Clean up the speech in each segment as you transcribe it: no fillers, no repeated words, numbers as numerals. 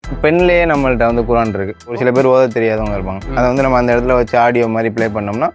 பென்லேயே நம்மள்ட்ட வந்து குரான் இருக்கு. ஒரு சில பேர் ஓத தெரியாதவங்க இருப்பாங்க. அதை வந்து நம்ம அந்த இடத்துல வச்சு ஆடியோ மாதிரி ப்ளே பண்ணோம்னா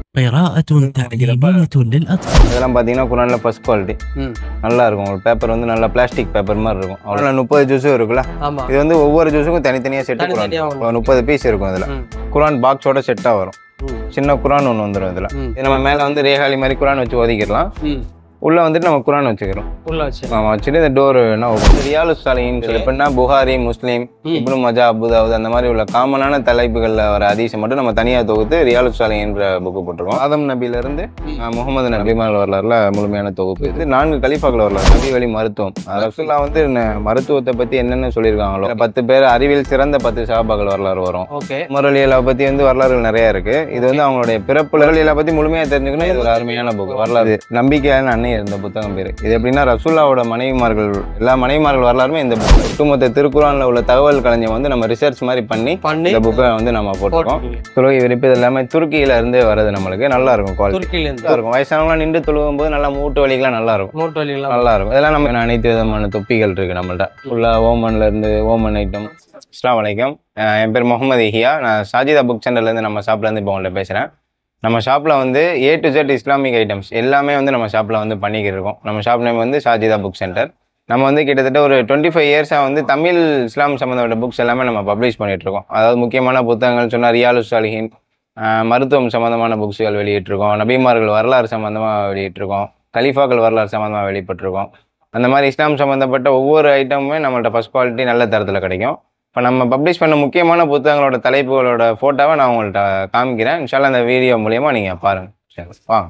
இதெல்லாம் பார்த்தீங்கன்னா குரானில் ஃபர்ஸ்ட் குவாலிட்டி நல்லா இருக்கும். ஒரு பேப்பர் வந்து நல்லா பிளாஸ்டிக் பேப்பர் மாதிரி இருக்கும். அவ்வளோ 30 ஜூஸும் இருக்குல்ல. இது வந்து ஒவ்வொரு ஜூஸுக்கும் தனித்தனியாக செட்டு குரான் 30 பீஸ் இருக்கும். இதில் குரான் பாக்ஸோட செட்டாக வரும். சின்ன குரான் ஒன்று வந்துடும். இதில் நம்ம மேலே வந்து ரேகாலி மாதிரி குரான் வச்சு ஓதிக்கிடலாம். உள்ள வந்துட்டு நம்ம குரான் வச்சுக்கிறோம். வச்சுட்டு இந்த டோர் என்ன ரியாலு சாலிஹின் எப்படின்னா புகாரி, முஸ்லீம், இப்னு மஜா, அபுதாவுத் அந்த மாதிரி உள்ள காமனான தலைப்புகளில் வர ஹதீஸை மட்டும் நம்ம தனியாக தொகுத்து ரியாலு சாலிஹின்ற புக்கு போட்டிருக்கோம். ஆதம் நபியிலிருந்து முகமது நபிமார்கள் வரலாறுல முழுமையான தொகுப்பு. இது 4 கலீஃபாக்கள் வரலாறு. நபி வழி மருத்துவம். ரசூலுல்லாஹ் வந்து மருத்துவத்தை பற்றி என்னென்ன சொல்லியிருக்காங்களோ 10 பேர் அறிவியல் சிறந்த 10 சஹாபாக்கள் வரலாறு வரும். உமர் ரலியல்லாஹு பற்றி வந்து வரலாறுகள் நிறைய இருக்கு. இது வந்து அவங்களுடைய பிறப்பு ரலியல்லாஹு பற்றி முழுமையாக தெரிஞ்சுக்கணும். இது ஒரு அருமையான புக்கு. வரலாறு நம்பிக்கையான அன்னை இந்த புத்தகம் பேரு. இது எப்படின்னா ரசூலுல்லாஹோட மனைவிமார்கள் எல்லா மனைவிமார்கள் வரலாறுமே இந்த புக். ஒட்டுமொத்த திருக்குறான்ல உள்ள தகவல் களஞ்சியம் வந்து நம்ம ரிசர்ச் மாதிரி பண்ணி இந்த புக்கை வந்து நம்ம போட்டிருக்கோம். தொழுகை விரிப்பு இது எல்லாமே துருக்கியில இருந்து வருது. நம்மளுக்கு நல்லா இருக்கும். குவாலிட்டி இருக்கும். வயசானவங்களாம் நின்று தொழுவும் போது நல்லா மூட்டு வலிக்கெல்லாம் நல்லா இருக்கும். நல்லா இருக்கும். இதெல்லாம் நம்ம அனைத்து விதமான தொப்பிகள் இருக்கு நம்மள்ட்ட. ஃபுல்லா ஓமன்ல இருந்து ஓமன் ஐட்டம். அஸ்ஸலாமு அலைக்கும். என் பேர் முகமது இஹியா. நான் சாஜிதா புக் சென்டர்ல இருந்து நம்ம ஷாப்ல இருந்து இப்போ உங்கள்கிட்ட பேசுறேன். நம்ம ஷாப்பில் வந்து A to Z Islamic items எல்லாமே வந்து நம்ம ஷாப்பில் வந்து பண்ணிக்கிட்டு இருக்கோம். நம்ம ஷாப் நேம் வந்து சாஜிதா புக் சென்டர். நம்ம வந்து கிட்டத்தட்ட ஒரு 25 இயர்ஸாக வந்து தமிழ் இஸ்லாம் சம்மந்தப்பட்ட புக்ஸ் எல்லாமே நம்ம பப்ளிஷ் பண்ணிகிட்ருக்கோம். அதாவது முக்கியமான புத்தகங்கள் சொன்னால் ரியாலு சாலிஹின், மருத்துவம் சம்மந்தமான புக்ஸுகள் வெளியிட்டிருக்கோம். நபிமார்கள் வரலாறு சம்மந்தமாக வெளியிட்டிருக்கோம். கலீஃபாக்கள் வரலாறு சம்மந்தமாக வெளிப்பட்டிருக்கோம். அந்த மாதிரி இஸ்லாம் சம்மந்தப்பட்ட ஒவ்வொரு ஐட்டமுமே நம்மள்ட்ட ஃபஸ்ட் குவாலிட்டி நல்ல தரத்தில் கிடைக்கும். இப்போ நம்ம பப்ளிஷ் பண்ண முக்கியமான புத்தகங்களோட தலைப்புகளோட ஃபோட்டோவை நான் உங்கள்கிட்ட காமிக்கிறேன். இன்ஷால்லா அந்த வீடியோ மூலயமா நீங்கள் பாருங்கள். சரி வாங்க.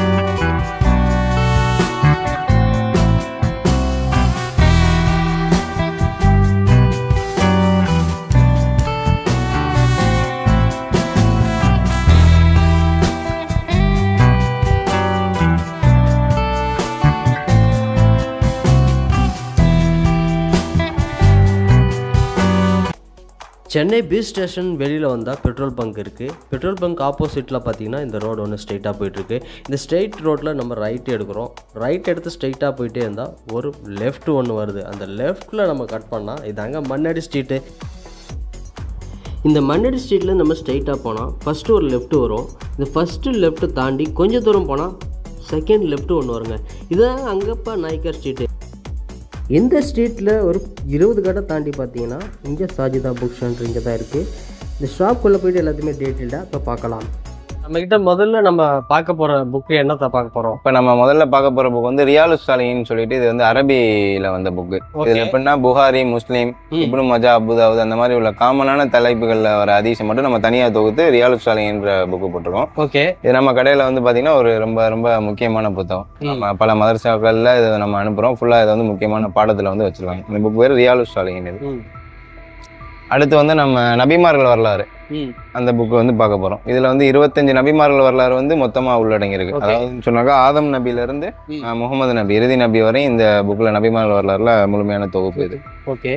சென்னை பீச் ஸ்டேஷன் வெளியில் வந்தால் பெட்ரோல் பங்க் இருக்குது. பெட்ரோல் பங்க் ஆப்போசிட்டில் பார்த்தீங்கன்னா இந்த ரோடு ஒன்று ஸ்ட்ரைட்டாக போயிட்டுருக்கு. இந்த ஸ்ட்ரெயிட் ரோட்டில் நம்ம ரைட் எடுக்கிறோம். ரைட் எடுத்து ஸ்ட்ரைட்டாக போயிட்டே இருந்தால் ஒரு லெஃப்ட் ஒன்று வருது. அந்த லெஃப்ட்டில் நம்ம கட் பண்ணால் இதாங்க மண்ணடி ஸ்ட்ரீட்டு. இந்த மண்ணடி ஸ்ட்ரீட்டில் நம்ம ஸ்ட்ரைட்டாக போனால் ஃபஸ்ட்டு ஒரு லெஃப்ட் வரும். இந்த ஃபஸ்ட்டு லெஃப்ட்டு தாண்டி கொஞ்சம் தூரம் போனால் செகண்ட் லெஃப்ட்டு ஒன்று வருங்க. இதுதான் அங்கப்பா நாய்க்கர் ஸ்ட்ரீட்டு. இந்த ஸ்ட்ரீட்டில் ஒரு 20 கடை தாண்டி பார்த்தீங்கன்னா இங்கே சாஜிதா புக் சென்டர் இங்கே தான் இருக்குது. இந்த ஷாப்புக்குள்ளே போய்ட்டு எல்லாத்தையுமே டீட்டெயில்டாக இப்போ பார்க்கலாம். நம்மக்கிட்ட முதல்ல நம்ம பார்க்க போகிற புக்கு என்னத்தை பார்க்க போகிறோம்? இப்போ நம்ம முதல்ல பார்க்க போகிற புக் வந்து ரியாலு சாலிஹின்னு சொல்லிட்டு இது வந்து அரபியில் வந்த புக்கு. இது எப்படின்னா புகாரி, முஸ்லீம், இப்னு மஜா, அபுதாவுத் அந்த மாதிரி உள்ள காமனான தலைப்புகளில் வர ஹதீஸை மட்டும் நம்ம தனியாக தொகுத்து ரியாலு சாலிஹின்ற புக்கு போட்டிருக்கோம். இது நம்ம கடையில் வந்து பார்த்தீங்கன்னா ஒரு ரொம்ப ரொம்ப முக்கியமான புத்தகம். நம்ம பல மதரசாக்களில் இதை நம்ம அனுப்புகிறோம். ஃபுல்லாக இதை வந்து முக்கியமான பாடத்தில் வந்து வச்சுருக்காங்க. இந்த புக் பேர் ரியாலு சாலிஹின். இது அடுத்து வந்து நம்ம நபிமார்கள் வரலாறு அந்த புக்கு வந்து பார்க்க போறோம். இதுல வந்து 25 நபிமார்கள் வரலாறு வந்து மொத்தமா உள்ளடங்கி இருக்கு. அதாவது சொன்னாக்கா ஆதம் நபியில இருந்து முகமது நபி இறுதி நபி வரை இந்த புக்ல நபிமார்கள் வரலாறுல முழுமையான தொகுப்பு இது.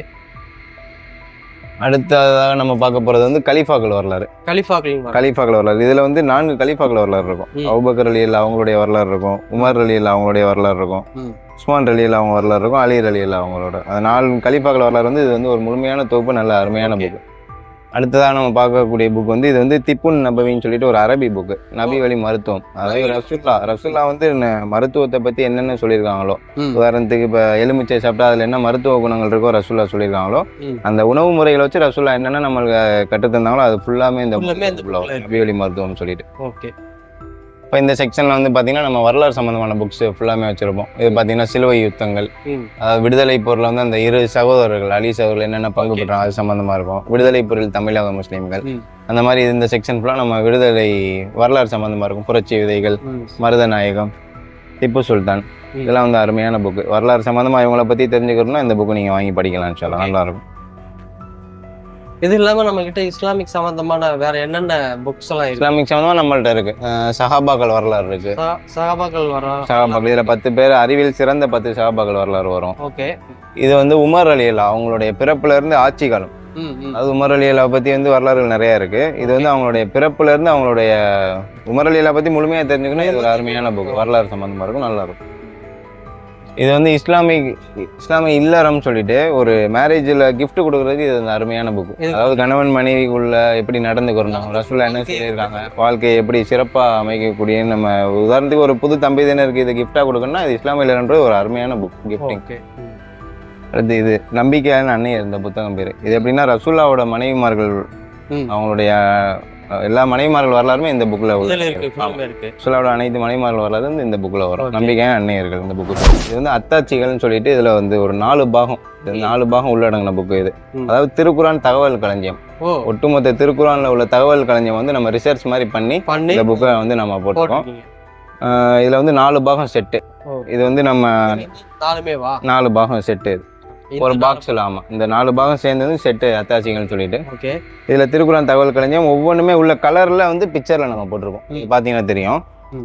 அடுத்ததாக நம்ம பார்க்க போறது வந்து கலீஃபாக்கள் வரலாறு. கலீஃபாக்கள் வரலாறு இதுல வந்து 4 கலீஃபாக்கள் வரலாறு இருக்கும். அபூபக்கர் ரலியல்லாஹு அவங்களுடைய வரலாறு இருக்கும். உமர் ரலியல்லாஹு அவங்களுடைய வரலாறு இருக்கும். உஸ்மான் ரலியல்லாஹு அவங்க வரலாறு இருக்கும். அலி ரலியல்லாஹு அவங்களோட அந்த 4 கலீஃபாக்கள் வரலாறு வந்து இது வந்து ஒரு முழுமையான தொகுப்பு. நல்ல அருமையான புக்கு. அடுத்ததாக நம்ம பார்க்கக்கூடிய புக் வந்து இது வந்து திப்புன் நபவின்னு சொல்லிட்டு ஒரு அரபி புக்கு. நபி வழி மருத்துவம். அதாவது ரசூலுல்லா வந்து மருத்துவத்தை பத்தி என்னென்ன சொல்லியிருக்காங்களோ, உதாரணத்துக்கு இப்போ எலுமிச்சை சாப்பிட்டா அதுல என்ன மருத்துவ குணங்கள் இருக்கோ ரசூலுல்லா சொல்லியிருக்காங்களோ அந்த உணவு முறைகளை வச்சு ரசூலுல்லா என்னென்ன நம்மளுக்கு கற்றுத்தந்தாங்களோ அது ஃபுல்லாமே இந்த நபி வழி மருத்துவம்னு சொல்லிட்டு. இப்போ இந்த செக்ஷனில் வந்து பார்த்தீங்கன்னா நம்ம வரலாறு சம்மந்தமான புக்ஸ் ஃபுல்லாமே வச்சுருப்போம். இது பார்த்தீங்கன்னா சிலுவை யுத்தங்கள், அதாவது விடுதலை போரில் வந்து அந்த 2 சகோதரர்கள் அலி சகோதரர்கள் என்னென்ன பங்கு பெற்றாங்க அது சம்மந்தமாக இருக்கும். விடுதலை போரில் தமிழக முஸ்லீம்கள் அந்த மாதிரி இந்த செக்ஷன் ஃபுல்லாக நம்ம விடுதலை வரலாறு சம்மந்தமாக இருக்கும். புரட்சி விதைகள், மருதநாயகம், திப்பு சுல்தான் இதெல்லாம் வந்து அருமையான புக்கு. வரலாறு சம்மந்தமாக இவங்களை பற்றி தெரிஞ்சுக்கணும்னா இந்த புக்கு நீங்கள் வாங்கி படிக்கலாம். சொல்லலாம் நல்லாயிருக்கும். இது இல்லாம நம்ம கிட்ட இஸ்லாமிக் சம்பந்தமான வேற என்னென்ன புக்ஸ் எல்லாம் இருக்கு? இஸ்லாமிக் சம்பந்தமா நம்மள்ட்ட இருக்கு. சஹாபாக்கள் வரலாறு இருக்கு. சஹாபாக்கள் இதுல 10 பேர் அறிவியல் சிறந்த 10 சஹாபாக்கள் வரலாறு வரும். இது வந்து உமர் ரலியல்லாஹு அவங்களுடைய பிறப்புல இருந்து ஆட்சி காலம். அது உமர் ரலியல்லாஹு பத்தி வந்து வரலாறுகள் நிறைய இருக்கு. இது வந்து அவங்களுடைய பிறப்புல இருந்து அவங்களுடைய உமர் ரலியல்லாஹு பத்தி முழுமையா தெரிஞ்சுக்கணும். இது ஒரு அருமையான புக். வரலாறு சம்பந்தமா இருக்கும். நல்லா இருக்கும். இது வந்து இஸ்லாமிக் இல்லறம்னு சொல்லிட்டு ஒரு மேரேஜில் கிஃப்ட் கொடுக்குறதுக்கு இது வந்து அருமையான புக்கு. அதாவது கணவன் மனைவிக்குள்ள எப்படி நடந்துக்கிறோம், ரசூலா என்ன சொல்லியிருக்காங்க, வாழ்க்கையை எப்படி சிறப்பாக அமைக்கக்கூடிய, நம்ம உதாரணத்துக்கு ஒரு புது தம்பதியினருக்கு இது கிஃப்டாக கொடுக்கணும்னா இது இஸ்லாமிக் இல்லறம்ன்ற ஒரு அருமையான புக் கிஃப்டிங். அடுத்து இது நம்பிக்கையான அன்னை இந்த புத்தகம் பேர். இது எப்படின்னா ரசூலாவோட மனைவிமார்கள் அவங்களுடைய எல்லா மனைவிமார்கள் வரலாறுமே இந்த புக்கில் ரசூலாவோட அனைத்து மனைவிமார்கள் வரலாறு வந்து இந்த புக்கில் வரும். நம்பிக்கையான அன்னையர்கள் இந்த புக்கு. இது வந்து அத்தாட்சிகள்னு சொல்லிட்டு இதில் வந்து ஒரு 4 பாகம், 4 பாகம் உள்ளடங்கின புக்கு இது. அதாவது திருக்குரான் தகவல் களஞ்சியம், ஒட்டுமொத்த திருக்குரான்ல உள்ள தகவல் களஞ்சியம் வந்து நம்ம ரிசர்ச் மாதிரி பண்ணி இந்த புக்கை வந்து நம்ம போட்டிருக்கோம். இதில் வந்து 4 பாகம் செட்டு. இது வந்து நம்ம 4 பாகம் செட்டு. ஒரு பாக்ஸில் இந்த 4 பாகம் சேர்ந்தது செட்டு அத்தாட்சிகள்னு சொல்லிட்டு. இதில் திருக்குறான் தகவல் களஞ்சியம் ஒவ்வொன்றுமே உள்ள கலரில் வந்து பிக்சரில் நம்ம போட்டிருக்கோம். பார்த்தீங்கன்னா தெரியும்.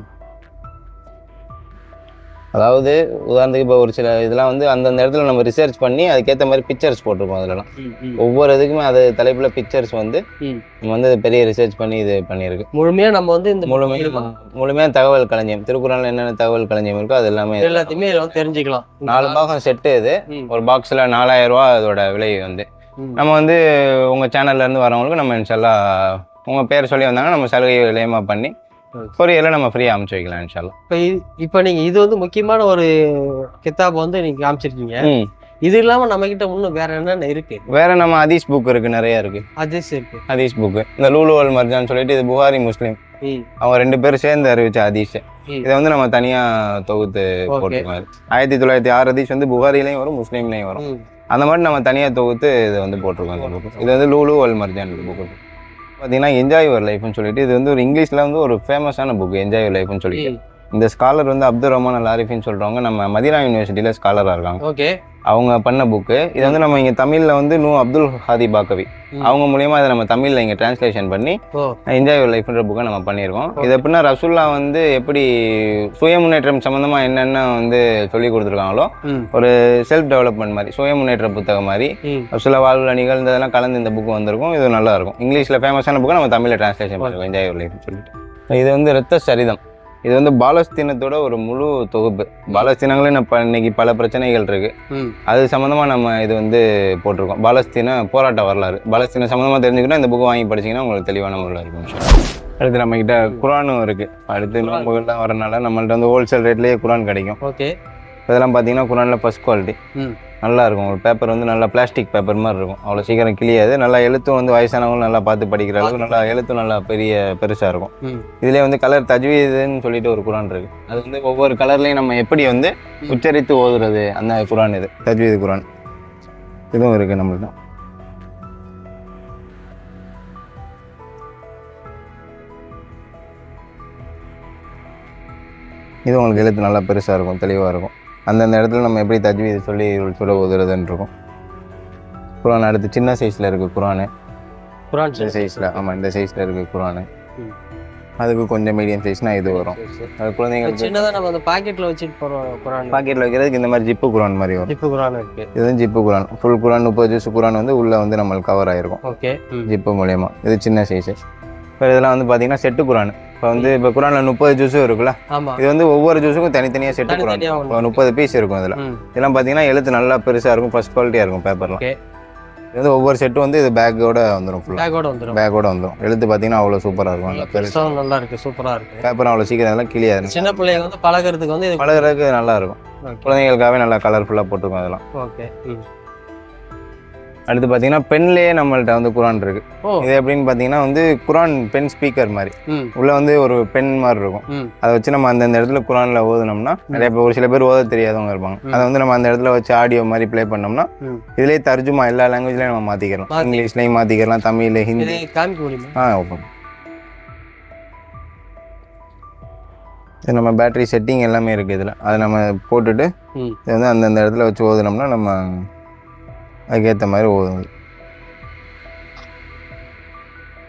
அதாவது உதாரணத்துக்கு இப்போ ஒரு சில இதெல்லாம் வந்து அந்தந்த இடத்துல நம்ம ரிசர்ச் பண்ணி அதுக்கேற்ற மாதிரி பிக்சர்ஸ் போட்டிருக்கோம். அதிலலாம் ஒவ்வொரு இதுக்குமே அது தலைப்பில் பிக்சர்ஸ் வந்து நம்ம வந்து பெரிய ரிசர்ச் பண்ணி இது பண்ணியிருக்கு. முழுமையாக நம்ம வந்து இந்த முழுமையாக தகவல் களஞ்சியம், திருக்குறளில் என்னென்ன தகவல் களஞ்சியம் இருக்கோ அது எல்லாத்தையுமே தெரிஞ்சுக்கலாம். 4 பாகம் செட்டு. இது ஒரு பாக்ஸில் 4000 ரூபா அதோட விலை வந்து. நம்ம வந்து உங்கள் சேனல்லேருந்து வரவங்களுக்கு நம்ம இன்ஷால்லாஹ் உங்கள் பேர் சொல்லி வந்தாங்கன்னா நம்ம சலுகை விலையமாக பண்ணி கொரியரில் நம்ம ஃப்ரீயாக அனுப்பிச்சு வைக்கலாம் இன்ஷால்லாஹ். இப்போ நீங்கள் இது வந்து முக்கியமான ஒரு கிதாப் வந்து நீங்கள் காமிச்சிருக்கீங்க. இது இல்லாமல் நம்மக்கிட்ட இன்னும் வேற என்னென்ன இருக்கு? வேற நம்ம ஹதீஸ் புக் இருக்கு, நிறைய இருக்கு. ஹதீஸ் புக்கு இந்த லூலு அல் மர்ஜான் சொல்லிட்டு இது புகாரி முஸ்லீம் அவங்க 2 பேரும் சேர்ந்து அறிவிச்ச ஹதீஸ். இதை வந்து நம்ம தனியாக தொகுத்து போட்டுருக்கோம். 1906 ஹதீஸ் வந்து புகாரிலையும் வரும் முஸ்லீம்லையும் வரும். அந்த மாதிரி நம்ம தனியாக தொகுத்து இதை வந்து போட்டிருக்கோம். இந்த புக்கு இது வந்து லூலு அல் மர்ஜான் புக்கு. பார்த்தீங்கன்னா என்ஜாய் யுவர் லைஃப்னு சொல்லிட்டு இது வந்து ஒரு இங்கிலீஷில் வந்து ஒரு ஃபேமஸான புக். என்ஜாய் யுவர் லைஃப்னு சொல்லிட்டு இந்த ஸ்காலர் வந்து அப்துல் ரஹ்மான் அல் ஆரிஃபின்னு சொல்கிறவங்க நம்ம மதீனா யூனிவர்சிட்டியில் ஸ்காலராக இருக்காங்க. அவங்க பண்ண புக்கு. இது வந்து நம்ம இங்கே தமிழில் வந்து அப்துல் ஹாதி பாக்கவி அவங்க மூலியமாக இதை நம்ம தமிழில் இங்கே டிரான்ஸ்லேஷன் பண்ணி என்ஜாய் யுவர் லைஃப்ன்ற புக்கை நம்ம பண்ணியிருக்கோம். இது எப்படின்னா ரசூல்லா வந்து எப்படி சுய முன்னேற்றம் சம்மந்தமாக என்னென்ன வந்து சொல்லி கொடுத்துருக்காங்களோ ஒரு செல்ஃப் டெவலப்மெண்ட் மாதிரி சுய முன்னேற்ற புத்தகம் மாதிரி ரசூல்லா வாழ்வில் நிகழ்ந்ததெல்லாம் கலந்து இந்த புக்கு வந்திருக்கும். இது நல்லா இருக்கும். இங்கிலீஷில் ஃபேமஸான புக்கை நம்ம தமிழில் டிரான்ஸ்லேஷன் பண்ணிருக்கோம் என்ஜாய் யுவர் லைஃப்னு சொல்லிட்டு. இது வந்து ரத்த சரிதம். இது வந்து பாலஸ்தீனத்தோட ஒரு முழு தொகுப்பு. பாலஸ்தீனங்களே இன்னைக்கு பல பிரச்சனைகள் இருக்கு, அது சம்மந்தமாக நம்ம இது வந்து போட்டிருக்கோம். பாலஸ்தீன போராட்ட வரலாறு பாலஸ்தீன சம்மந்தமாக தெரிஞ்சுக்கிட்டா இந்த புக்கு வாங்கி படிச்சிங்கன்னா உங்களுக்கு தெளிவான முறையில் இருக்கும். அடுத்து நம்மக்கிட்ட குரானும் இருக்குது. அடுத்து நோம்புகள்லாம் வரனால நம்மள்ட்ட வந்து ஹோல்சேல் ரேட்லேயே குரான் கிடைக்கும். இதெல்லாம் பார்த்தீங்கன்னா குரானில் ஃபஸ்ட் குவாலிட்டி நல்லா இருக்கும். ஒரு பேப்பர் வந்து நல்லா பிளாஸ்டிக் பேப்பர் மாதிரி இருக்கும், அவ்வளோ சீக்கிரம் கிளியாது. நல்லா எழுத்தும் வந்து வயசானவங்களும் நல்லா பார்த்து படிக்கிற அளவுக்கு நல்லா எழுத்தும் நல்லா பெருசாக இருக்கும். இதுலேயே வந்து கலர் தஜ்வீதுன்னு சொல்லிட்டு ஒரு குரான் இருக்குது. அது வந்து ஒவ்வொரு கலர்லையும் நம்ம எப்படி வந்து உச்சரித்து ஓதுறது அந்த குரான். இது தஜ்வீது குரான். இதுவும் இருக்குது நம்மள்ட்ட. இது உங்களுக்கு எழுத்து நல்லா பெருசாக இருக்கும், தெளிவாக இருக்கும். அந்தந்த இடத்துல நம்ம எப்படி தஜ்வீது சொல்லி சொல்ல ஓதுறதுன்னு இருக்கும். குரான் அடுத்து சின்ன சைஸில் இருக்குது குரான் சைஸில். ஆமாம், இந்த சைஸில் இருக்குது குரான். அதுக்கு கொஞ்சம் மீடியம் சைஸ்னால் இது வரும். அது குழந்தைங்களுக்கு சின்னதாக நம்ம அந்த பாக்கெட்டில் வச்சுட்டு போகிறோம். குரான் பாக்கெட்டில் வைக்கிறதுக்கு இந்த மாதிரி ஜிப்பு குரான் மாதிரி வரும். ஜிப்பு குரான் இருக்குது. இதுவும் ஜிப்பு குரான். ஃபுல் குரான் 30 ஜூஸ் குரான் வந்து உள்ளே வந்து நம்மளுக்கு கவர் ஆகிருக்கும் ஜிப்பு மூலயமா. இது சின்ன சைஸு. இப்போ இதெல்லாம் வந்து பார்த்தீங்கன்னா செட்டு குரான். இப்போ குரானில் 30 ஜூஸும் இருக்குல்ல, இது வந்து ஒவ்வொரு ஜூஸுக்கும் தனித்தனியாக செட்டு குரான். இப்போ 30 பீஸ் இருக்கும். இதெல்லாம் பார்த்தீங்கன்னா எழுத்து நல்லா பெருசாக இருக்கும், ஃபர்ஸ்ட் குவாலிட்டியாக இருக்கும் பேப்பர்லாம். இது வந்து ஒவ்வொரு செட்டும் வந்து இது பேக்கோட வந்துடும். பேக்கோட வந்துடும். எழுத்து பார்த்தீங்கன்னா அவ்வளோ சூப்பராக இருக்கும். நல்லா இருக்கு, சூப்பராக இருக்கு. பேப்பர் அவ்வளோ சீக்கிரம் எல்லாம் கிளியாது. சின்ன பிள்ளைங்க வந்து பழகிறதுக்கு நல்லா இருக்கும். குழந்தைங்களுக்காகவே நல்லா கலர்ஃபுல்லாக போட்டிருக்கோம் அதெல்லாம். அடுத்து பார்த்தீங்கன்னா பென்லேயே நம்மள்ட்ட வந்து குரான் இருக்கு. இது எப்படின்னு பார்த்தீங்கன்னா வந்து குரான் பென் ஸ்பீக்கர் மாதிரி உள்ள வந்து ஒரு பென் மாதிரி இருக்கும். அதை வச்சு நம்ம அந்தந்த இடத்துல குரான்ல ஓதுனோம்னா நிறைய பேர் ஒரு சில பேர் ஓத தெரியாதவங்க இருப்பாங்க. அதை வந்து நம்ம அந்த இடத்துல வச்சு ஆடியோ மாதிரி ப்ளே பண்ணோம்னா இதுலேயே தர்ஜுமா எல்லா லாங்குவேஜ்லையும் நம்ம மாற்றிக்கலாம். இங்கிலீஷ்லையும் மாற்றிக்கலாம், தமிழ், ஹிந்தி. ஓப்பன். இது நம்ம பேட்டரி செட்டிங் எல்லாமே இருக்குது இதில். அதை நம்ம போட்டுட்டு இது வந்து அந்தந்த இடத்துல வச்சு ஓதுனோம்னா நம்ம அதுக்கேற்ற மாதிரி ஓதுது.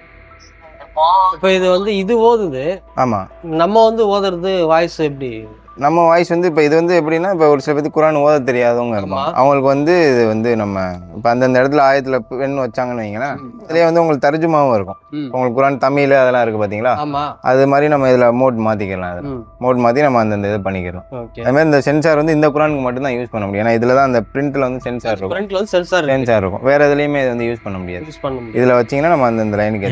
இப்போ இது வந்து இது ஓதுது. ஆமாம், நம்ம வந்து ஓதுறது வாய்ஸ் எப்படி நம்ம வாய்ஸ் வந்து இப்போ இது வந்து எப்படின்னா இப்போ ஒரு சில பேருக்கு குரான் ஓத தெரியாதவங்க இருப்பாங்க அவங்களுக்கு வந்து இது வந்து நம்ம இப்போ அந்தந்த இடத்துல ஆயத்தில் பெண் வச்சாங்கன்னு வைங்களேன் இதுலேயே வந்து உங்களுக்கு தர்ஜுமாவும் இருக்கும் உங்களுக்கு குரான் தமிழ் அதெல்லாம் இருக்குது பார்த்தீங்களா அது மாதிரி நம்ம இதில் மோட் மாற்றிக்கலாம் அதில் மோட் மாற்றி நம்ம அந்தந்த இது பண்ணிக்கலாம் அதுமாதிரி இந்த சென்சார் வந்து இந்த குரானுக்கு மட்டும்தான் யூஸ் பண்ண முடியும் ஏன்னா இதில் தான் அந்த பிரிண்ட்டில் வந்து சென்சார் இருக்கும் சென்சார் இருக்கும் வேறு எதுலேயுமே இது வந்து யூஸ் பண்ண முடியாது இதில் வச்சிங்கன்னா நம்ம அந்தந்த லைனுக்கு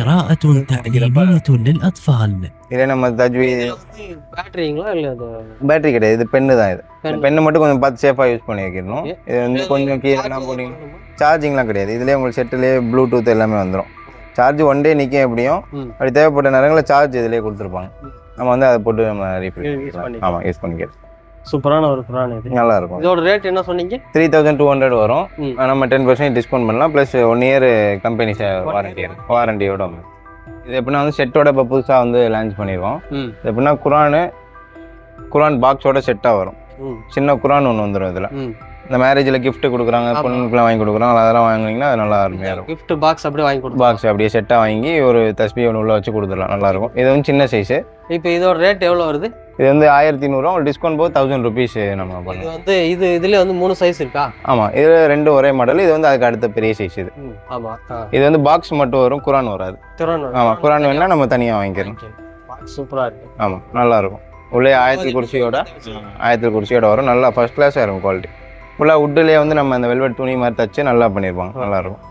இதே நம்ம தஜ்வீத் பேட்டரிங்களா இல்லை பேட்டரி கிடையாது இது பென்னு தான் இது பெண்ணு மட்டும் கொஞ்சம் பார்த்து சேஃபாக யூஸ் பண்ணி வைக்கணும் இது வந்து கொஞ்சம் கீழெல்லாம் போனீங்கன்னா சார்ஜிங்லாம் கிடையாது இதுலேயே உங்களுக்கு செட்டுலேயே ப்ளூடூத் எல்லாமே வந்துடும் சார்ஜ் ஒன் டே நிற்கும் எப்படியும் அப்படி தேவைப்பட்ட நேரங்களில் சார்ஜ் இதிலே கொடுத்துருப்பாங்க நம்ம வந்து அதை போட்டு நம்ம ரீஃபில் ஆமாம் யூஸ் பண்ணிக்கலாம் சூப்பரான ஒரு குரான் இது நல்லா இருக்கும் இதோட ரேட் என்ன சொன்னீங்க 3200 வரும் நம்ம 10% டிஸ்கவுண்ட் பண்ணலாம் ப்ளஸ் 1 இயர் கம்பெனி வாரண்டியோட இது எப்படின்னா வந்து செட்டோட இப்போ புதுசாக வந்து லான்ச் பண்ணிடுவோம் இது எப்படின்னா குரான் பாக்ஸோட செட்டாக வரும் சின்ன குரான் ஒன்று வந்துடும் இதில் இந்த மேரேஜில் கிஃப்ட் கொடுக்குறாங்க பொண்ணுக்குலாம் வாங்கி கொடுக்குறாங்க அதெல்லாம் வாங்கினீங்கன்னா அது நல்லா அருமையாக இருக்கும் கிஃப்ட் பாக்ஸ் அப்படியே வாங்கி கொடுக்கும் பாக்ஸ் அப்படியே செட்டாக வாங்கி ஒரு தஸ்பி ஒன்று உள்ள வச்சு கொடுத்துடலாம் நல்லாயிருக்கும் இது வந்து சின்ன சைஸு இப்போ இதோட ரேட் எவ்வளோ வருது இது வந்து 1300 ஒரு டிஸ்கவுண்ட் போது 1000 ருபீஸ் நம்ம பண்ணலாம் வந்து இதுல வந்து 3 சைஸ் இருக்கா ஆமாம் இது 2 ஒரே மாடல் இது வந்து அதுக்கு அடுத்த பெரிய சைஸ் இது ஆமாம் இது வந்து பாக்ஸ் மட்டும் வரும் குரான் வராது ஆமாம் குரான் வேணா நம்ம தனியாக வாங்கிக்கிறோம் சூப்பராக இருக்கு ஆமாம் நல்லாயிருக்கும் உள்ளே ஆயத்தில் குர்சியோட வரும் நல்லா ஃபர்ஸ்ட் கிளாஸாக இருக்கும் குவாலிட்டி ஃபுல்லாக வுட்டிலே வந்து நம்ம அந்த வெல்வெட் துணி மாதிரி தச்சு நல்லா பண்ணியிருப்பாங்க நல்லாயிருக்கும்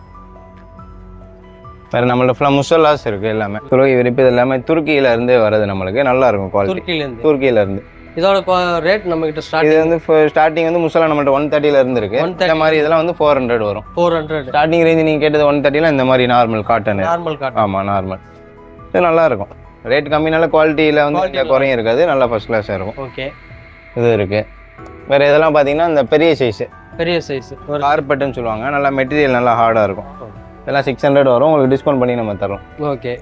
வேறு நம்மள்ட்ட ஃபுல்லாக முசல்லாஸ் இருக்குது எல்லாமே துருக்கி விரிப்பு இது எல்லாமே துருக்கியிலேருந்து வருது நம்மளுக்கு நல்லாயிருக்கும் குவாலிட்டி துருக்கியிலேருந்து இதோட ரேட் நம்மகிட்ட இது வந்து ஸ்டார்டிங் வந்து முசல்லா நம்மள்ட்ட 130 இருக்கு இந்த மாதிரி இதெல்லாம் வந்து 400 வரும் 400 ஸ்டார்டிங் ரேஞ்ச் நீங்கள் கேட்டது 130 இந்த மாதிரி நார்மல் காட்டன் ஆமாம் நார்மல் இது நல்லாயிருக்கும் ரேட் கம்மினால குவாலிட்டியில் வந்து குறையும் இருக்காது நல்லா ஃபர்ஸ்ட் கிளாஸாக இருக்கும் ஓகே இது இருக்குது வேறு இதெல்லாம் பார்த்தீங்கன்னா இந்த பெரிய சைஸ் கார்பெட்டுன்னு சொல்லுவாங்க நல்லா மெட்டீரியல் நல்லா ஹார்டாக இருக்கும் இதெல்லாம் 600 வரும் உங்களுக்கு டிஸ்கவுண்ட் பண்ணி நம்ம தரோம் ஓகே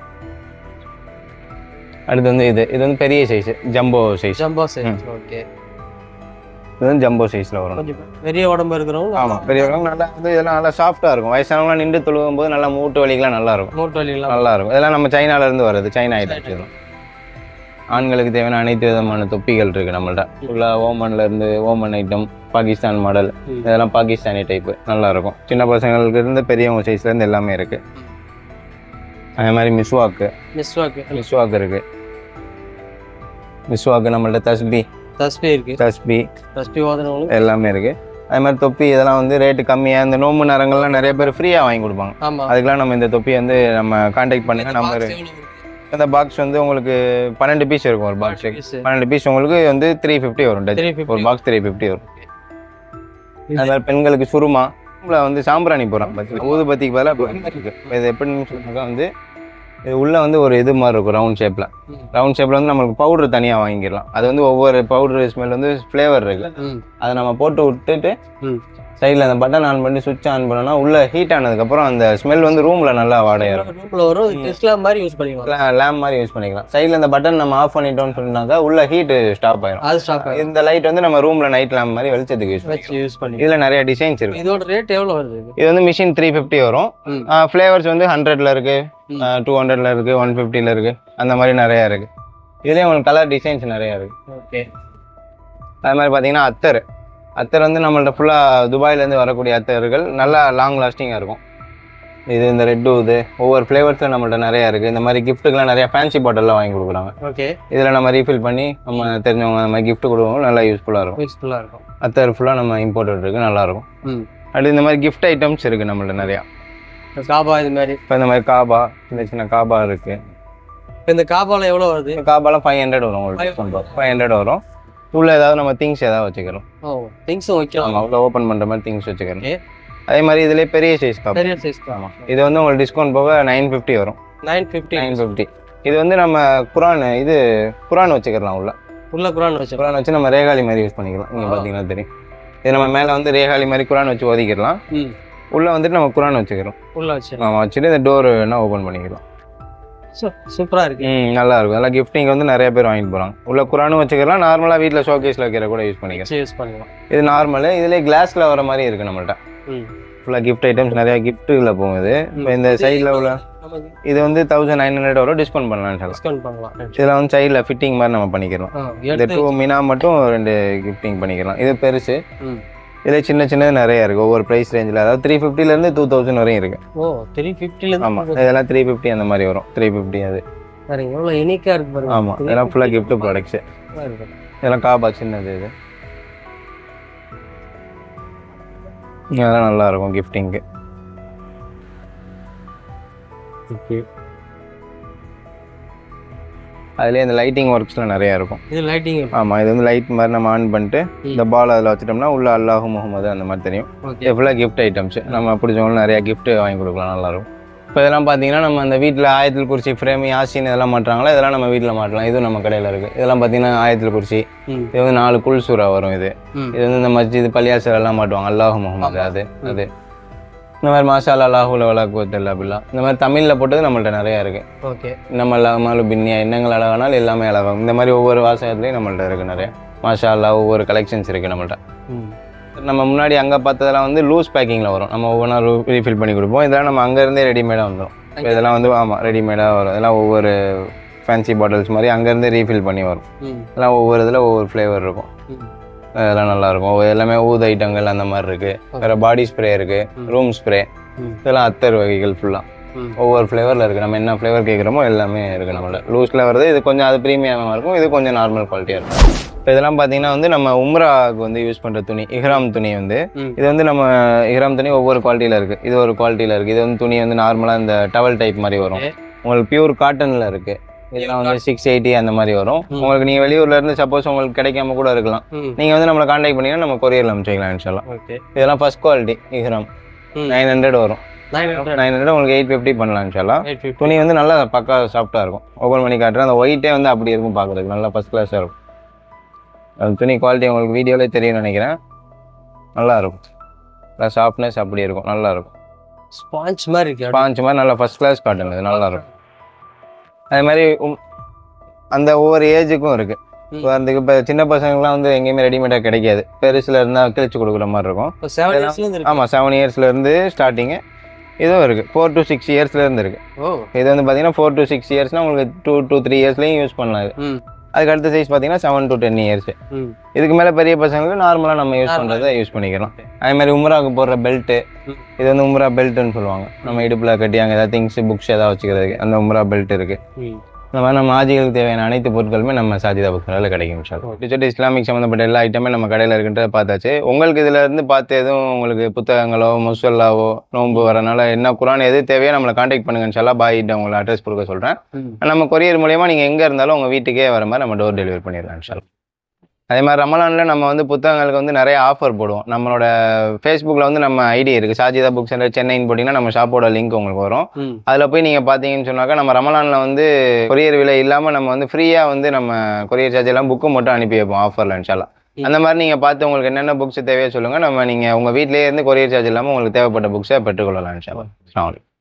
அடுத்து வந்து இது வந்து பெரிய சைஸ் ஜம்போ சைஸ் ஓகே இது வந்து ஜம்போ சைஸில் வரும் பெரிய உடம்பு இருக்கிறவங்க ஆமாம் பெரியவங்க நல்லா வந்து இதெல்லாம் நல்லா சாஃப்டாக இருக்கும் வயசானவங்களாம் நின்று தொழுவும் போது நல்லா மூட்டு வலிக்கெலாம் நல்லா இருக்கும் நல்லா இருக்கும் இதெல்லாம் நம்ம சைனாலேருந்து வருது சைனா ஐட்டம் ஆண்களுக்கு தேவையான அனைத்து விதமான தொப்பிகள் இருக்குது நம்மள்ட்ட ஃபுல்லாக ஓமன் ஐட்டம் பாகிஸ்தான் மாடல் இதெல்லாம் பாகிஸ்தானி டைப்பு நல்லாயிருக்கும் சின்ன பசங்களுக்கு இருந்து பெரியவங்க சைஸ்லேருந்து எல்லாமே இருக்குது அதே மாதிரி மிஸ்வாக்கு இருக்குது மிஸ்வாக்கு நம்மள்ட்ட தஸ்பி எல்லாமே இருக்குது அதே மாதிரி தொப்பி இதெல்லாம் வந்து ரேட்டு கம்மியாக இந்த நோம்பு நேரங்கள்லாம் நிறைய பேர் ஃப்ரீயாக வாங்கி கொடுப்பாங்க அதுக்கெலாம் நம்ம இந்த தொப்பி வந்து நம்ம கான்டாக்ட் பண்ணுங்க நம்பர் இந்த பாக்ஸ் வந்து உங்களுக்கு 12 பீஸ் இருக்கும் ஒரு பாக்ஸ் 12 பீஸ் உங்களுக்கு வந்து 350 வரும் ஒரு பாக்ஸ் 350 வரும் அதனால் பெண்களுக்கு சுருமா வந்து சாம்பிராணி போகிறோம் ஊதுபத்திக்கு பதிலாக இது எப்படின்னு சொன்னாக்கா வந்து இது உள்ளே வந்து ஒரு இது மாதிரி இருக்கும் ரவுண்ட் ஷேப்பில் வந்து நம்மளுக்கு பவுடர் தனியாக வாங்கிக்கலாம் அது வந்து ஒவ்வொரு பவுடர் ஸ்மெல் வந்து ஃப்ளேவர் இருக்குது அதை நம்ம போட்டு விட்டுட்டு சைடில் அந்த பட்டன் ஆன் பண்ணி சுவிட்ச் ஆன் பண்ணோன்னா உள்ள ஹீட் ஆனதுக்கப்புறம் அந்த ஸ்மெல் வந்து ரூமில் நல்லா வாடையாரும் லேம்ப் மாதிரி யூஸ் பண்ணிக்கலாம் சைடில் அந்த பட்டன் நம்ம ஆஃப் பண்ணிட்டோம்னு சொன்னாக்கா உள்ள ஹீட் ஸ்டாப் ஆயிரும் இந்த லைட் வந்து நம்ம ரூமில் நைட் லேம்ப் மாதிரி வெளிச்சத்துக்கு யூஸ் பண்ணி இதில் நிறைய டிசைன்ஸ் இருக்கு இதோட ரேட் எவ்வளோ வருது இது வந்து மிஷின் 350 வரும் ஃப்ளேவர்ஸ் வந்து 100ல இருக்கு 200ல இருக்கு 150ல இருக்கு அந்த மாதிரி நிறையா இருக்கு இதுலேயே உங்களுக்கு கலர் டிசைன்ஸ் நிறையா இருக்கு ஓகே அது மாதிரி பார்த்தீங்கன்னா அத்தர் வந்து நம்மள்ட்ட ஃபுல்லாக துபாயிலேருந்து வரக்கூடிய அத்தர்கள் நல்லா லாங் லாஸ்டிங்காக இருக்கும் இது இந்த ரெட்டு இது ஒவ்வொரு ஃப்ளேவர்ஸில் நம்மள்ட்ட நிறையா இருக்குது இந்த மாதிரி கிஃப்ட்டுக்கெலாம் நிறையா ஃபேன்சி பாட்டில்லாம் வாங்கி கொடுக்குறாங்க ஓகே இதில் நம்ம ரீஃபில் பண்ணி நம்ம தெரிஞ்சவங்க அந்த மாதிரி கிஃப்ட் கொடுக்குறவங்க நல்லா யூஸ்ஃபுல்லாக இருக்கும் அத்தர் ஃபுல்லாக நம்ம இம்போர்ட்டட் இருக்குது நல்லாயிருக்கும் அடுத்து இந்த மாதிரி கிஃப்ட் ஐட்டம்ஸ் இருக்குது நம்மள்ட்ட நிறையா காபா இது மாதிரி இப்போ இந்த மாதிரி காபா சின்ன காபா இருக்குது இந்த காபாவில் எவ்வளோ வருது காபாலாம் 500 வரும் உங்களுக்கு 500 வரும் உள்ள ஏதாவது நம்ம திங்ஸ் ஏதாவது வச்சுக்கிறோம் திங்ஸும் வைக்கலாம் அவ்வளோ ஓப்பன் பண்ணுற மாதிரி திங்ஸ் வச்சுக்கிறோம் அதே மாதிரி இதுலேயே பெரிய சைஸ் ஆமாம் இது வந்து உங்களுக்கு டிஸ்கவுண்ட் போக 950 வரும் 950 இது வந்து நம்ம குரான் வச்சுக்கலாம் உள்ள குரான் வச்சு நம்ம ரேகாலி மாதிரி யூஸ் பண்ணிக்கலாம் நீங்கள் பார்த்தீங்கன்னா தெரியும் இது நம்ம மேலே வந்து ரேகாலி மாதிரி குரான் வச்சு ஒதுக்கிடலாம் உள்ளே வந்துட்டு நம்ம குரான் வச்சுக்கிறோம் ஆமாம் வச்சுட்டு இந்த டோர் வேணா ஓப்பன் பண்ணிக்கலாம் சூப்பராக இருக்கு நல்லா இருக்கும் நல்லா கிஃப்டிங் வந்து நிறைய பேர் வாங்கிட்டு போகிறாங்க உள்ள குரானும் வச்சுக்கலாம் நார்மலாக வீட்டில் ஷோகேஸில் வைக்கிற கூட யூஸ் பண்ணிக்கலாம் இது நார்மலு இதுலேயே கிளாஸில் வர மாதிரி இருக்குது நம்மள்ட்ட ஃபுல்லாக கிஃப்ட் ஐட்டம்ஸ் நிறையா கிஃப்ட்டுல போகுது. இப்போ இந்த சைடில் உள்ள இது வந்து 1900 வரும், டிஸ்கவுண்ட் பண்ணலாம். இதில் வந்து சைடில் ஃபிட்டிங் மாதிரி நம்ம பண்ணிக்கலாம். இந்த 2 மீனா மட்டும் 2 கிஃப்டிங் பண்ணிக்கலாம். இது பெருசு. இதில் சின்ன சின்னது நிறையா இருக்குது ஒவ்வொரு ப்ரைஸ் ரேஞ்சில். அதாவது 350லேருந்து 2000 வரையும் இருக்குது. 350. ஆமாம், இதெல்லாம் 350 அந்த மாதிரி வரும். 350 அது எவ்வளோ யூனிக்காக இருக்குது பாருங்க. ஆமாம், இதெல்லாம் ஃபுல்லாக கிஃப்ட் ப்ராடக்ட்ஸு. இதெல்லாம் காபா சின்னது. இது அதெல்லாம் நல்லா இருக்கும் கிஃப்டிங்க்கு. அதுலேயே இந்த லைட்டிங் ஒர்க்ஸ்லாம் நிறையா இருக்கும். இது லைட்டிங். ஆமாம், இது வந்து லைட் மாதிரி நம்ம ஆன் பண்ணிட்டு இந்த பால் அதில் வச்சுட்டோம்னா உள்ள அல்லாஹு முகமது அந்த மாதிரி தெரியும். இது ஃபுல்லாக கிஃப்ட் ஐட்டம்ஸ். நம்ம பிடிச்சவங்களும் நிறையா கிஃப்ட் வாங்கி கொடுக்கலாம், நல்லாயிருக்கும். இப்போ இதெல்லாம் பார்த்தீங்கன்னா நம்ம அந்த வீட்டில் ஆயத்தில் குறிச்சி ஃப்ரேம் யாசின் இதெல்லாம் மாட்டுறாங்களா, இதெல்லாம் நம்ம வீட்டில் மாட்டலாம். இதுவும் நம்ம கடையில் இருக்குது. இதெல்லாம் பார்த்தீங்கன்னா ஆயத்தில் குறிச்சி. இது வந்து 4 குல் சூரா வரும். இது வந்து இந்த மஸ்ஜித் பள்ளியாசல் எல்லாம் மாட்டுவாங்க, அல்லாஹு முகமது. அது இந்த மாதிரி மாஷா அல்லாஹுல வலாக்குவத்தில் அப்படிலாம் இந்த மாதிரி தமிழில் போட்டது நம்மள்ட்ட நிறையா இருக்குது. ஓகே, நம்ம அல்லாமலும் பின்னியா என்னங்கள் அழகானால் எல்லாமே அழகாகும். இந்த மாதிரி ஒவ்வொரு வாசகத்துலேயும் நம்மள்ட்ட இருக்குது நிறையா. மாஷா அல்லா ஒவ்வொரு கலெக்ஷன்ஸ் இருக்குது நம்மள்ட்ட. நம்ம முன்னாடி அங்கே பார்த்ததெல்லாம் வந்து லூஸ் பேக்கிங்கில் வரும். நம்ம ஒவ்வொன்றா ரீஃபில் பண்ணி கொடுப்போம். இதெல்லாம் நம்ம அங்கேருந்தே ரெடிமேடாக வந்துடும். இதெல்லாம் வந்து ஆமாம் ரெடிமேடாக வரும். இதெல்லாம் ஒவ்வொரு ஃபேன்சி பாட்டில்ஸ் மாதிரி அங்கேருந்தே ரீஃபில் பண்ணி வரும். இதெல்லாம் ஒவ்வொரு இதில் ஒவ்வொரு ஃப்ளேவர் இருக்கும். அதெல்லாம் நல்லாயிருக்கும். எல்லாமே ஊது ஐட்டங்கள் அந்த மாதிரி இருக்குது. வேறு பாடி ஸ்ப்ரே இருக்குது, ரூம் ஸ்ப்ரே. இதெல்லாம் அத்தர் வகைகள் ஃபுல்லாக ஒவ்வொரு ஃப்ளேவரில் இருக்குது. நம்ம என்ன ஃப்ளேவர் கேட்குறோமோ எல்லாமே இருக்குது நம்மள்ட்ட. லூஸில் வருது. இது கொஞ்சம் அது ப்ரீமியமாக இருக்கும். இது கொஞ்சம் நார்மல் குவாலிட்டியாக இருக்கும். இப்போ இதெல்லாம் பார்த்தீங்கன்னா வந்து நம்ம உம்ராவுக்கு வந்து யூஸ் பண்ணுற துணி, இஹ்ராம் துணி வந்து இது வந்து நம்ம இஹ்ராம் துணி ஒவ்வொரு குவாலிட்டியில் இருக்குது. இது ஒரு குவாலிட்டியில் இருக்குது. இது வந்து துணி வந்து நார்மலாக இந்த டவல் டைப் மாதிரி வரும். உங்களுக்கு பியூர் காட்டனில் இருக்குது. இதெல்லாம் வந்து 680 அந்த மாதிரி வரும். உங்களுக்கு நீங்கள் வெளியூர்லேருந்து சப்போஸ் உங்களுக்கு கிடைக்காம கூட இருக்கலாம். நீங்கள் வந்து நம்மளை கான்டாக்ட் பண்ணிங்கன்னா நம்ம கொரியரில் அனுப்பிச்சிக்கலாம் இன்ஷால்லா. இதெல்லாம் ஃபர்ஸ்ட் குவாலிட்டி இஹ்ராம் 900 வரும். 900 உங்களுக்கு 850 பண்ணலாம் இன்ஷால்லா. துணி வந்து நல்லா பக்கா சாஃப்டாக இருக்கும். ஓப்பன் பண்ணி காட்டுறேன். அந்த ஒயிட்டே வந்து அப்படி இருக்கும் பார்க்குறதுக்கு, நல்லா ஃபர்ஸ்ட் கிளாஸாக இருக்கும். அந்த துணி குவாலிட்டி உங்களுக்கு வீடியோவிலே தெரியும்னு நினைக்கிறேன். நல்லா இருக்கும். நல்லா சாஃப்ட்னஸ் அப்படி இருக்கும், நல்லா இருக்கும். ஸ்பாஞ்ச் மாதிரி இருக்கு. ஸ்பாஞ்ச் மாதிரி நல்லா ஃபர்ஸ்ட் கிளாஸ் காட்டன். இது நல்லா இருக்கும். அதே மாதிரி அந்த ஒவ்வொரு ஏஜுக்கும் இருக்குது. அதுக்கு இப்போ சின்ன பசங்கள்லாம் வந்து எங்கேயுமே ரெடிமேடாக கிடைக்காது. பெருசில் இருந்தால் கிழிச்சு கொடுக்குற மாதிரி இருக்கும். ஆமாம், 7 இயர்ஸ்லேருந்து ஸ்டார்டிங்கு. இதுவும் இருக்குது 4 to 6 இயர்ஸ்லேருந்து இருக்குது. இது வந்து பார்த்தீங்கன்னா 4 to 6 இயர்ஸ்னால் உங்களுக்கு 2 to 3 இயர்ஸ்லேயும் யூஸ் பண்ணலாம். இது அதுக்கு அடுத்த சைஸ் பார்த்தீங்கன்னா 7 to 10 இயர்ஸ். இதுக்கு மேலே பெரிய பசங்களுக்கு நார்மலாக நம்ம யூஸ் பண்ணுறதை யூஸ் பண்ணிக்கலாம். அதே மாதிரி உம்ராவுக்கு போடுற பெல்ட்டு, இது வந்து உம்ரா பெல்ட்டுன்னு சொல்லுவாங்க. நம்ம இடுப்பில் கட்டி அங்கே ஏதாவது திங்ஸ் புக்ஸ் ஏதாவது வச்சுக்கிறதுக்கு அந்த உம்ரா பெல்ட் இருக்குது. இந்த மாதிரி நம்ம ஆஜிகளுக்கு தேவையான அனைத்து பொருட்களுமே நம்ம சாஜிதா புக் சென்டரில் கிடைக்கும். டிஜிட்டல் இஸ்லாமிக் சம்மந்தப்பட்ட எல்லா ஐட்டமே நம்ம கடையில் இருக்குன்றத பார்த்தாச்சு. உங்களுக்கு இதில் இருந்து பார்த்து எதுவும் உங்களுக்கு புத்தகங்களோ முசல்லாவோ நோன்பு வரனால என்ன குரான் எது தேவையோ நம்மளை கான்டாக்ட் பண்ணுங்க. இன்ஷால்லா பாய்கிட்ட உங்களை அட்ரஸ் கொடுக்க சொல்கிறேன். நம்ம கொரியர் மூலியமாக நீங்கள் எங்கே இருந்தாலும் உங்கள் வீட்டுக்கே வர மாதிரி நம்ம டோர் டெலிவரி பண்ணிடலாம் இன்ஷால்லா. அதே மாதிரி ரமலானில் நம்ம வந்து புத்தகங்களுக்கு வந்து நிறைய ஆஃபர் போடுவோம். நம்மளோட ஃபேஸ்புக்கில் வந்து நம்ம ஐடி இருக்குது, சாஜிதா புக் சென்டர் சென்னைன்னு போட்டிங்கன்னா நம்ம ஷாப்போட லிங்க் உங்களுக்கு வரும். அதில் போய் நீங்கள் பார்த்தீங்கன்னு சொன்னாக்கா நம்ம ரமலானில் வந்து கொரியர் விலை இல்லாமல் நம்ம வந்து ஃப்ரீயாக வந்து நம்ம கொரியர் சார்ஜ் எல்லாம் புக்கு மட்டும் அனுப்பி வைப்போம் ஆஃபரில் இன்ஷால்லா. அந்த மாதிரி நீங்கள் பார்த்து உங்களுக்கு என்னென்ன புக்ஸ் தேவையோ சொல்லுங்கள். நம்ம நீங்கள் உங்கள் வீட்டிலேயே இருந்து கொரியர் சார்ஜ் இல்லாமல் உங்களுக்கு தேவைப்பட்ட புக்ஸை பெற்றுக்கொள்ளலாம் இன்ஷால்லா. அஸ்ஸலாமு அலைக்கும்.